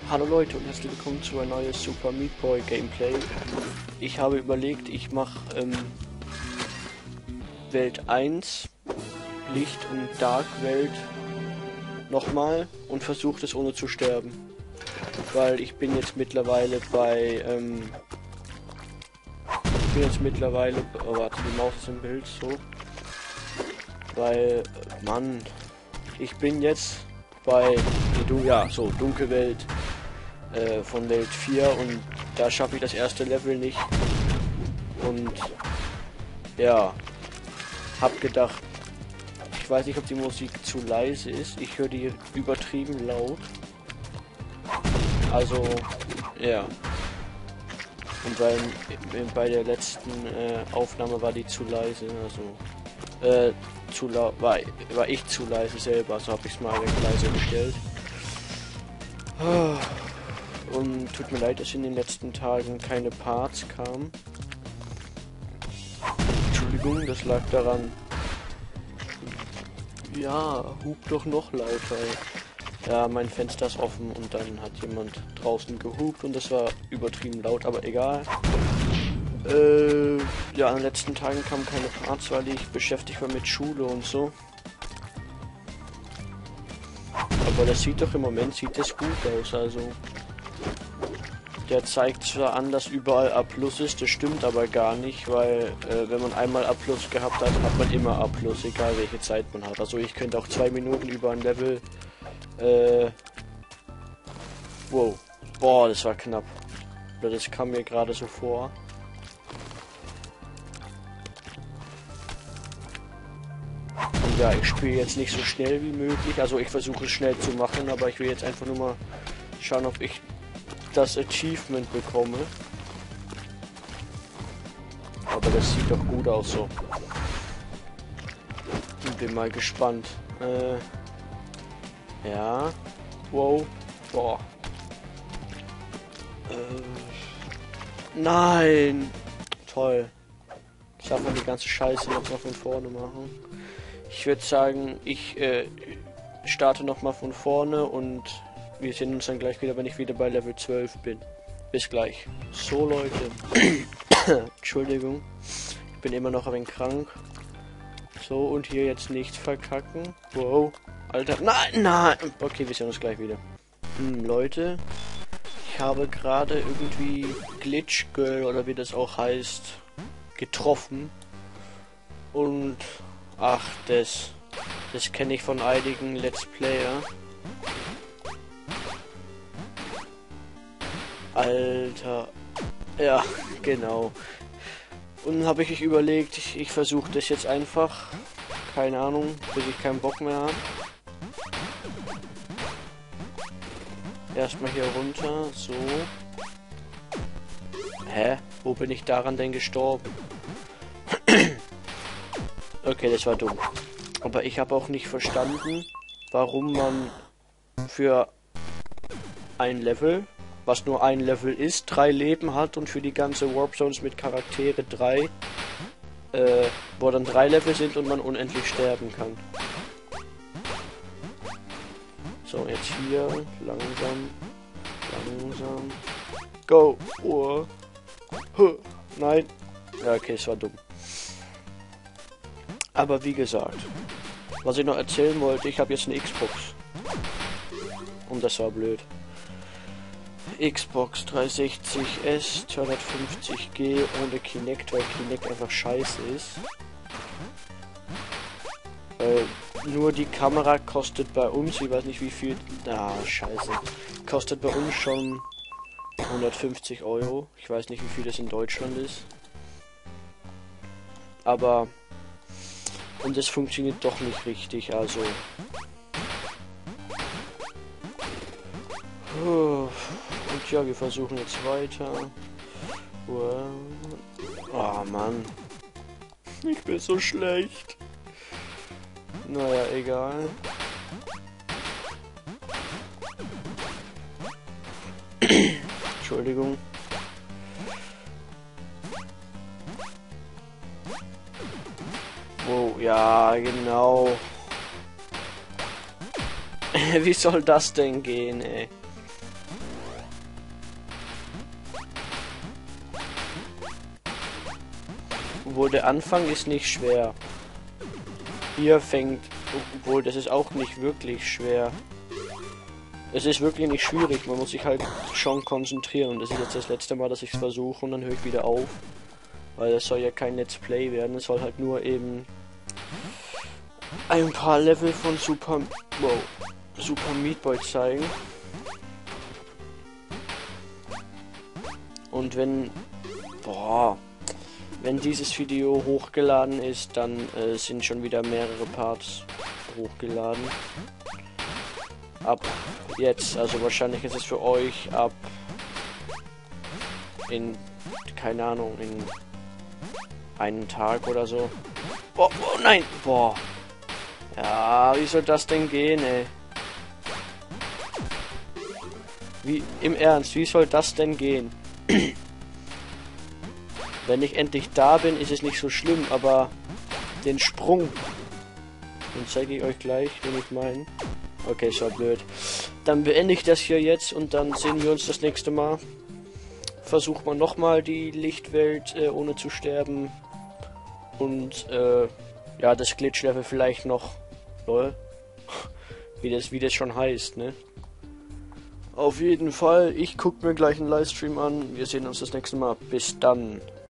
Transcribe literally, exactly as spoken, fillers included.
Hallo Leute und herzlich willkommen zu ein neues Super Meat Boy Gameplay. Ich habe überlegt, ich mache ähm, Welt eins, Licht und Dark Welt nochmal und versuche es ohne zu sterben. Weil ich bin jetzt mittlerweile bei, ähm, ich bin jetzt mittlerweile, oh warte, die Maus ist im Bild, so. Weil, Mann, ich bin jetzt bei, ja, so, Dunkelwelt äh, von Welt vier und da schaffe ich das erste Level nicht. Und, ja, hab gedacht, ich weiß nicht, ob die Musik zu leise ist, ich höre die übertrieben laut. Also, ja. Und bei, bei der letzten äh, Aufnahme war die zu leise, also, äh, zu laut, war, war ich zu leise selber, so habe ich es mal leise gestellt. Und tut mir leid, dass in den letzten Tagen keine Parts kamen. Entschuldigung, das lag daran. Ja, hub doch noch lauter. Ja, mein Fenster ist offen und dann hat jemand draußen gehupt und das war übertrieben laut, aber egal. Äh, ja, an den letzten Tagen kamen keine Parts, weil ich beschäftigt war mit Schule und so. Aber das sieht doch im Moment, sieht das gut aus, also. Der zeigt zwar an, dass überall A plus ist, das stimmt aber gar nicht, weil äh, wenn man einmal A plus gehabt hat, hat man immer A plus, egal welche Zeit man hat. Also ich könnte auch zwei Minuten über ein Level, äh, wow, boah, das war knapp. Oder das kam mir gerade so vor. Und ja, ich spiele jetzt nicht so schnell wie möglich, also ich versuche es schnell zu machen, aber ich will jetzt einfach nur mal schauen, ob ich das Achievement bekomme. Aber das sieht doch gut aus so. Ich bin mal gespannt. Äh, ja. Wow. Boah. Äh, nein. Toll. Ich darf man die ganze Scheiße noch mal von vorne machen. Ich würde sagen, ich äh, starte noch mal von vorne und wir sehen uns dann gleich wieder, wenn ich wieder bei Level zwölf bin. Bis gleich. So, Leute. Entschuldigung. Ich bin immer noch ein wenig krank. So, und hier jetzt nicht verkacken. Wow. Alter. Nein, nein. Okay, wir sehen uns gleich wieder. Hm, Leute. Ich habe gerade irgendwie Glitch Girl, oder wie das auch heißt, getroffen. Und, ach, das. Das kenne ich von einigen Let's Player. Alter. Ja, genau. Und dann habe ich mich überlegt, ich, ich versuche das jetzt einfach. Keine Ahnung, bis ich keinen Bock mehr habe. Erstmal hier runter, so. Hä? Wo bin ich daran denn gestorben? Okay, das war dumm. Aber ich habe auch nicht verstanden, warum man für ein Level, was nur ein Level ist, drei Leben hat und für die ganze Warp Zones mit Charaktere drei, äh, wo dann drei Level sind und man unendlich sterben kann. So, jetzt hier, langsam, langsam, go, oh, huh, nein, ja, okay, es war dumm. Aber wie gesagt, was ich noch erzählen wollte, ich habe jetzt eine Xbox. Und das war blöd. Xbox dreihundertsechzig S zweihundertfünfzig G ohne Kinect, weil Kinect einfach scheiße ist. Äh, nur die Kamera kostet bei uns, ich weiß nicht wie viel, ah scheiße, kostet bei uns schon hundertfünfzig Euro. Ich weiß nicht wie viel das in Deutschland ist. Aber, und es funktioniert doch nicht richtig, also. Und ja, wir versuchen jetzt weiter. Oh Mann. Ich bin so schlecht. Naja, egal. Entschuldigung. Oh, ja, genau. Wie soll das denn gehen, ey? obwohl der Anfang ist nicht schwer. Hier fängt, obwohl das ist auch nicht wirklich schwer. Es ist wirklich nicht schwierig, man muss sich halt schon konzentrieren. Und das ist jetzt das letzte Mal, dass ich es versuche und dann höre ich wieder auf. Weil es soll ja kein Let's Play werden, es soll halt nur eben ein paar Level von Super, wow, Super Meat Boy zeigen. Und wenn, boah, wenn dieses Video hochgeladen ist, dann äh, sind schon wieder mehrere Parts hochgeladen. Ab jetzt, also wahrscheinlich ist es für euch ab in, keine Ahnung, in einen Tag oder so. Oh, oh nein, boah. Ja, wie soll das denn gehen, ey? Wie, im Ernst, wie soll das denn gehen? Wenn ich endlich da bin, ist es nicht so schlimm, aber den Sprung, den zeige ich euch gleich, den ich meine. Okay, ist war blöd. Dann beende ich das hier jetzt und dann sehen wir uns das nächste Mal. Versucht man nochmal die Lichtwelt äh, ohne zu sterben. Und äh, ja, das Glitch-Level vielleicht noch. Lol. wie, das, wie das schon heißt, ne? Auf jeden Fall, ich gucke mir gleich einen Livestream an. Wir sehen uns das nächste Mal. Bis dann.